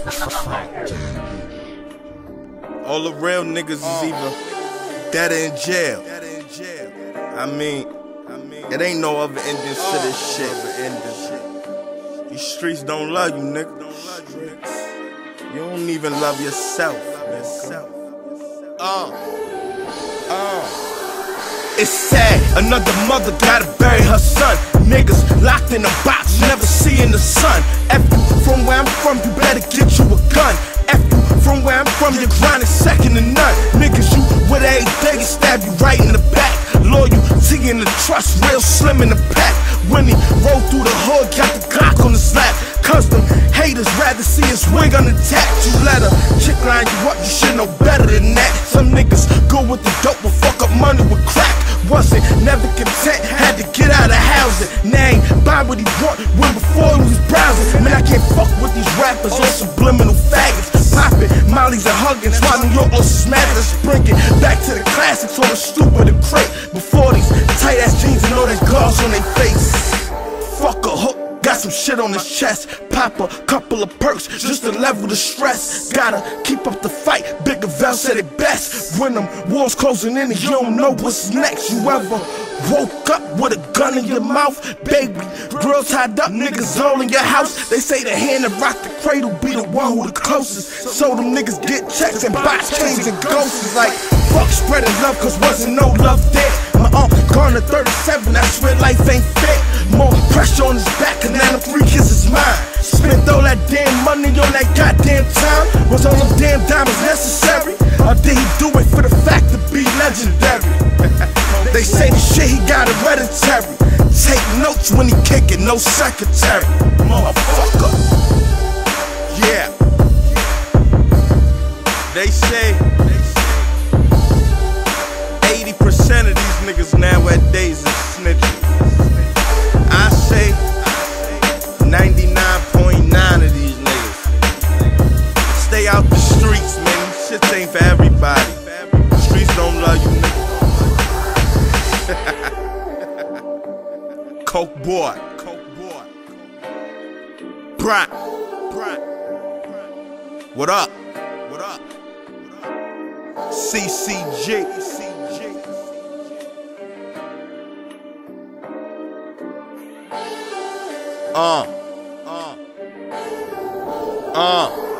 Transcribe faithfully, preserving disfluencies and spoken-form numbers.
All the real niggas is either dead or in jail. I mean, it ain't no other ending to this shit. These streets don't love you, nigga. You don't even love yourself. Uh, uh. It's sad, another mother gotta bury her son. Niggas locked in a box, never seeing the sun. F you from where I'm from, you better get you a gun. F you from where I'm from, you're grinding second to none. Niggas, you with everything, stab you right in the back. Loyalty and the trust, real slim in the pack. When he roll through the hood, got the Glock on his lap. Custom haters rather see his wig unattached. You let a chick line you up, you should know better than that. Some niggas go with the dope, but fuck up money with crack. Wasn't never content, had to get out of housing. Now ain't buy what he want when before he was browsing. Man, I can't fuck with these rappers or subliminal faggots. Poppin' Molly's and hugging, swallowing your osis madness. Bring it back to the classics on the stupid and crate. Before these tight ass jeans and all that gloss on their face. Fuck a hook, got some shit on his chest. Pop a couple of perks just to level the stress. Gotta keep up the fight, Bigger Val said it best. When them walls closing in and you don't know what's next. You ever woke up with a gun in your mouth? Baby, girl tied up, niggas all in your house. They say the hand that rock the cradle be the one who the closest. So them niggas get checks and box chains and ghosts. Like, fuck spreading love cause wasn't no love there. My aunt gone to thirty-seven, I swear life ain't fair. More pressure on his back and now the three kids is mine. Spent all that damn money on that goddamn time. Was all them damn diamonds necessary? Or did he do it for the fact to be legendary? They say the shit he got hereditary. Take notes when he kick it, no secretary. Motherfucker. Yeah. They say eighty percent of these niggas nowadays is snitching. I say ninety-nine point nine of these niggas stay out the streets, man. Shit ain't for everybody. The streets don't love you, nigga. Coke boy. Coke boy. Brat. Brat. What up? What up? C C G. Uh. Uh. Uh.